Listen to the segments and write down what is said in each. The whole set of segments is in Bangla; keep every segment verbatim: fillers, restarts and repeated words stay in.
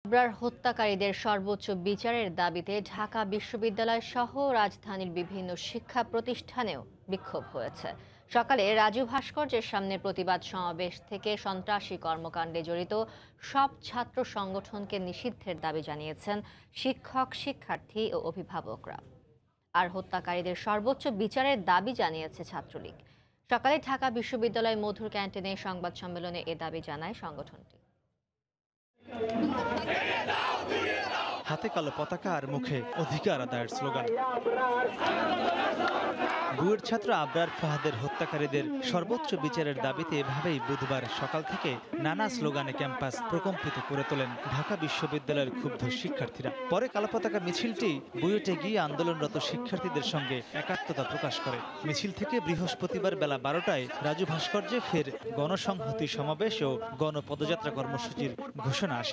আবরার হত্যাকারীদের সর্বোচ্চ বিচারের দাবিতে ঢাকা বিশ্ববিদ্যালয় সহ রাজধানীর বিভিন্ন শিক্ষা প্রতিষ্ঠানেও বিক্ষোভ হয়েছে। সকালে রাজু ভাস্কর্যের সামনে প্রতিবাদ সমাবেশ থেকে সন্ত্রাসী কর্মকাণ্ডে জড়িত সব ছাত্র সংগঠনকে নিষিদ্ধের দাবি জানিয়েছেন শিক্ষক, শিক্ষার্থী ও অভিভাবকরা। আর হত্যাকারীদের সর্বোচ্চ বিচারের দাবি জানিয়েছে ছাত্রলীগ। সকালে ঢাকা বিশ্ববিদ্যালয় মধুর ক্যান্টিনে সংবাদ সম্মেলনে এ দাবি জানায় সংগঠনটি। হাতে কালো পতাকা আর মুখে অধিকার আদায়ের স্লোগান। বুয়েট ছাত্র আবরার ফাহাদের হত্যাকারীদের সর্বোচ্চ বিচারের দাবিতে এভাবেই বুধবার সকাল থেকে নানা স্লোগানে ক্যাম্পাস প্রকম্পিত করে তোলেন ঢাকা বিশ্ববিদ্যালয়ের ক্ষুব্ধ শিক্ষার্থীরা। পরে কালো পতাকা মিছিলটি বুয়েটে গিয়ে আন্দোলনরত শিক্ষার্থীদের সঙ্গে একাত্মতা প্রকাশ করে। মিছিল থেকে বৃহস্পতিবার বেলা বারোটায় রাজু ভাস্কর্যে ফের গণসংহতি সমাবেশ ও গণপদযাত্রা কর্মসূচির ঘোষণা আসে।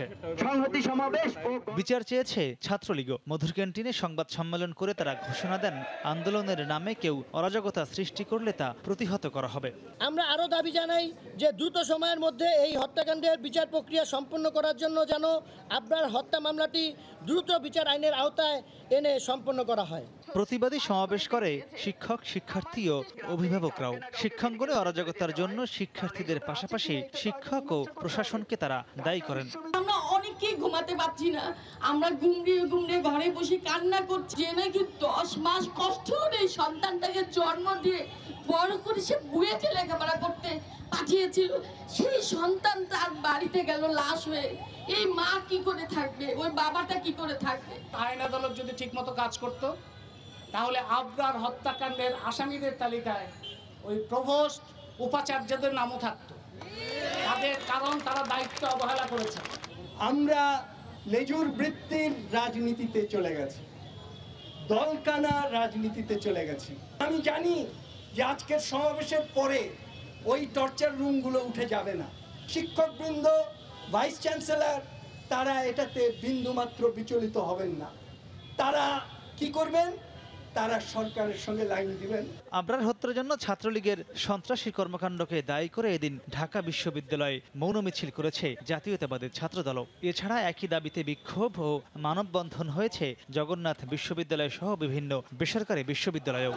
বিচার চেয়েছে ছাত্রলীগও। মধুর ক্যান্টিনে সংবাদ সম্মেলন করে তারা ঘোষণা দেন, আন্দোলনের নামে কেউ অরাজকতা সৃষ্টি করলে তা প্রতিহত করা হবে। আমরা আরও দাবি জানাই যে দ্রুত সময়ের মধ্যে এই হত্যাকাণ্ডের বিচার প্রক্রিয়া সম্পন্ন করার জন্য যেন আবরার হত্যা মামলাটি দ্রুত বিচার আইনের আওতায় এনে সম্পন্ন করা হয়। প্রতিবাদী সমাবেশ করে শিক্ষক, শিক্ষার্থী ও অভিভাবকরাও। শিক্ষাঙ্গনে অরাজকতার জন্য শিক্ষার্থীদের পাশাপাশি শিক্ষক ও প্রশাসনকে তারা দায়ী করেন। আমরা অনেকেই ঘুমাতে পারছি না, আমরা ঘুমড়িয়ে ঘুমড়িয়ে ঘরে বসে কান্না করছি যে নাকি দশ মাস কষ্ট করে সন্তানটাকে জন্ম দিয়ে বড় করে সে বুয়েটে লেখাপড়া করতে পাঠিয়েছিল, সেই সন্তান তার বাড়িতে গেল লাশ হয়ে। এই মা কি করে থাকবে, ওই বাবাটা কি করে থাকবে? আইন আদালত যদি ঠিকমতো কাজ করত তাহলে আবরার হত্যাকাণ্ডের আসামিদের তালিকায় ওই প্রভোস্ট, উপাচার্যদের নামও থাকতো। তাদের কারণ তারা দায়িত্ব অবহেলা করেছে। আমরা লেজুর বৃত্তির রাজনীতিতে চলে গেছি, দলকানা রাজনীতিতে চলে গেছি। আমি জানি যে আজকের সমাবেশের পরে ওই টর্চার রুমগুলো উঠে যাবে না। শিক্ষকবৃন্দ, ভাইস চ্যান্সেলর, তারা এটাতে বিন্দুমাত্র বিচলিত হবেন না। তারা কি করবেন? তারা সরকারের সঙ্গে লাইন দিবেন। আবরার হত্যার জন্য ছাত্রলীগের সন্ত্রাসী কর্মকাণ্ডকে দায়ী করে এদিন ঢাকা বিশ্ববিদ্যালয়ে মৌন মিছিল করেছে জাতীয়তাবাদী ছাত্রদল। এছাড়া একই দাবিতে বিক্ষোভ ও মানববন্ধন হয়েছে জগন্নাথ বিশ্ববিদ্যালয় সহ বিভিন্ন বেসরকারি বিশ্ববিদ্যালয়েও।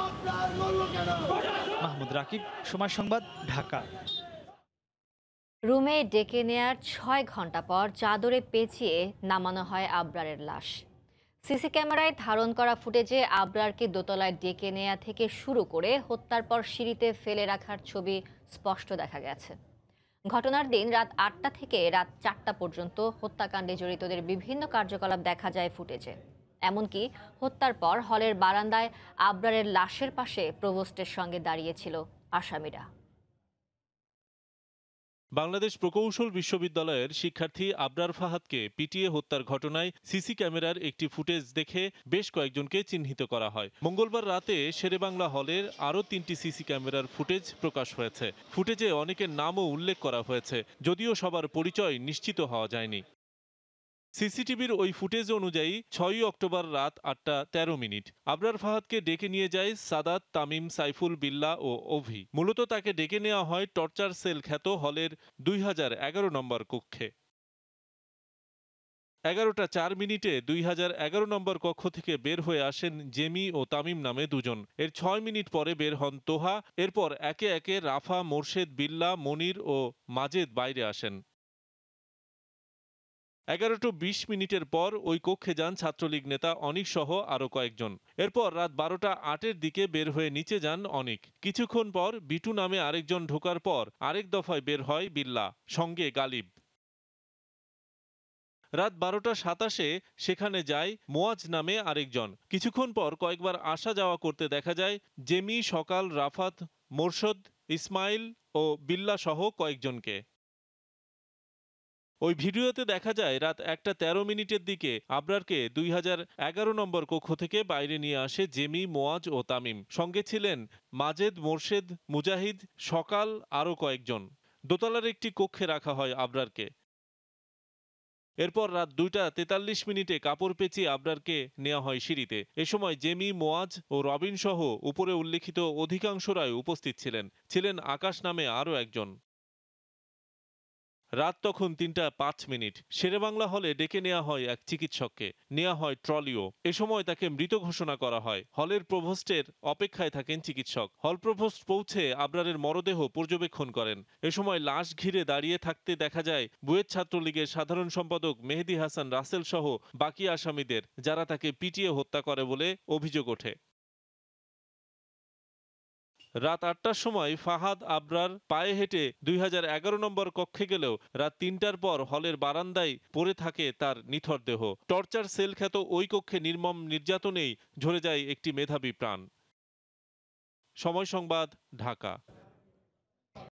মাহমুদ রাকিব, সময় সংবাদ, ঢাকা। রুমে ডেকে নেয়ার ছয় ঘন্টা পর চাদরে পেঁচিয়ে নামানো হয় আবরারের লাশ। সিসি ক্যামেরায় ধারণ করা ফুটেজে আবরারকে দোতলায় ডেকে নেয়া থেকে শুরু করে হত্যার পর সিঁড়িতে ফেলে রাখার ছবি স্পষ্ট দেখা গেছে। ঘটনার দিন রাত আটটা থেকে রাত চারটা পর্যন্ত হত্যাকাণ্ডে জড়িতদের বিভিন্ন কার্যকলাপ দেখা যায় ফুটেজে। এমনকি হত্যার পর হলের বারান্দায় আবরারের লাশের পাশে প্রভোস্টের সঙ্গে দাঁড়িয়েছিল আসামিরা। বাংলাদেশ প্রকৌশল বিশ্ববিদ্যালয়ের শিক্ষার্থী আবরার ফাহাদকে পিটিয়ে হত্যার ঘটনায় সিসি ক্যামেরার একটি ফুটেজ দেখে বেশ কয়েকজনকে চিহ্নিত করা হয়। মঙ্গলবার রাতে শেরেবাংলা হলের আরও তিনটি সিসি ক্যামেরার ফুটেজ প্রকাশ হয়েছে। ফুটেজে অনেকের নামও উল্লেখ করা হয়েছে, যদিও সবার পরিচয় নিশ্চিত হওয়া যায়নি। সিসিটিভির ওই ফুটেজ অনুযায়ী ছয়ই অক্টোবর রাত আটটা তেরো মিনিট আবরার ফাহাদকে ডেকে নিয়ে যায় সাদাত, তামিম, সাইফুল, বিল্লাহ ও অভি। মূলত তাকে ডেকে নেওয়া হয় টর্চার সেল খ্যাত হলের দুই হাজার এগারো নম্বর কক্ষে। এগারোটা চার মিনিটে দুই হাজার এগারো নম্বর কক্ষ থেকে বের হয়ে আসেন জেমি ও তামিম নামে দুজন। এর ছয় মিনিট পরে বের হন তোহা। এরপর একে একে রাফা, মোর্শেদ, বিল্লাহ, মনির ও মাজেদ বাইরে আসেন। এগারোটা বিশ মিনিটের পর ওই কক্ষে যান ছাত্রলীগ নেতা অনিক সহ আরও কয়েকজন। এরপর রাত বারোটা আটের দিকে বের হয়ে নিচে যান অনিক। কিছুক্ষণ পর বিটু নামে আরেকজন ঢোকার পর আরেক দফায় বের হয় বিল্লাহ, সঙ্গে গালিব। রাত বারোটা সাতাশে সেখানে যায় মোয়াজ নামে আরেকজন। কিছুক্ষণ পর কয়েকবার আসা যাওয়া করতে দেখা যায় জেমি, সকাল, রাফাত, মোরশদ, ইসমাইল ও বিল্লাহ সহ কয়েকজনকে। ওই ভিডিওতে দেখা যায় রাত একটা তেরো মিনিটের দিকে আবরারকে দুই হাজার এগারো নম্বর কক্ষ থেকে বাইরে নিয়ে আসে জেমি, মোয়াজ ও তামিম। সঙ্গে ছিলেন মাজেদ, মোর্শেদ, মুজাহিদ, সকাল, আরও কয়েকজন। দোতলার একটি কক্ষে রাখা হয় আবরারকে। এরপর রাত দুইটা তেতাল্লিশ মিনিটে কাপড় পেঁচিয়ে আবরারকে নেওয়া হয় সিঁড়িতে। এ সময় জেমি, মোয়াজ ও রবিন সহ উপরে উল্লেখিত অধিকাংশরাই উপস্থিত ছিলেন। ছিলেন আকাশ নামে আরও একজন। রাত তখন তিনটা পাঁচ মিনিট। শেরেবাংলা হলে ডেকে নেওয়া হয় এক চিকিৎসককে, নেওয়া হয় ট্রলিও। এ সময় তাকে মৃত ঘোষণা করা হয়। হলের প্রভোস্টের অপেক্ষায় থাকেন চিকিৎসক। হল প্রভোস্ট পৌঁছে আবরারের মরদেহ পর্যবেক্ষণ করেন। এ সময় লাশ ঘিরে দাঁড়িয়ে থাকতে দেখা যায় বুয়েট ছাত্রলীগের সাধারণ সম্পাদক মেহেদী হাসান রাসেল সহ বাকি আসামিদের, যারা তাকে পিটিয়ে হত্যা করে বলে অভিযোগ ওঠে। রাত আটটার সময় ফাহাদ আবরার পায়ে হেঁটে দুই হাজার এগারো নম্বর কক্ষে গেলেও রাত তিনটার পর হলের বারান্দায় পড়ে থাকে তার নিথর দেহ। টর্চার সেল খ্যাত ওই কক্ষে নির্মম নির্যাতনেই ঝরে যায় একটি মেধাবী প্রাণ। সময় সংবাদ, ঢাকা।